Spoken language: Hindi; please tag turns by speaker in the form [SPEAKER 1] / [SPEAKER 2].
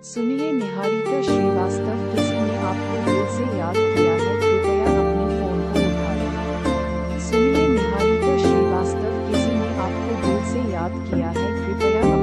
[SPEAKER 1] सुनिए निहारिका श्रीवास्तव, किसी ने आपको दिल से याद किया है, कृपया अपने फोन को उठा लें। सुनिए निहारिका श्रीवास्तव, किसी ने आपको दिल से याद किया है, कृपया